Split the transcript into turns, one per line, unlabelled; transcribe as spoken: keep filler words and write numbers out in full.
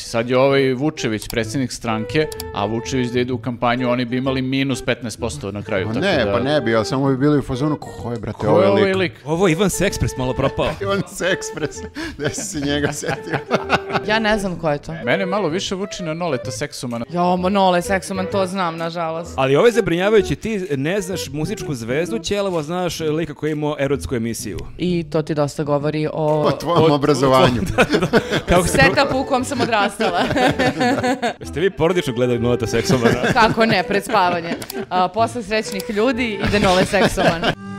sad je ovaj Vučević, predsjednik stranke, a Vučević da ide u kampanju, oni bi imali minus petnaest posto na kraju.
Pa
tako
ne,
da...
pa ne bi, ali samo bi bili u fazonu, ko je, brate,
Ko je
ovaj
ovaj
lik?
lik?
Ovo je Ivan Sexpress malo propao.
Ivan Sexpress, da si se njega setio.
Ja ne znam ko je to.
Mene malo više vuči na Noleta Seksumana.
Jo, Nole Seksuman, to znam, nažalost.
Ali ovo je zabrinjavajuće, ti ne znaš muzičku zvezdu, Ćelavo znaš lika koji je imao erotsku emisiju.
I to ti dosta govori o...
O tvojom obrazovanju.
Kako ste,
Setupu u kom sam odrastala.
ste vi porodično gledali Noleta Seksumana?
Kako ne, pred spavanje. A, posle srećnih ljudi ide Nole Seksuman.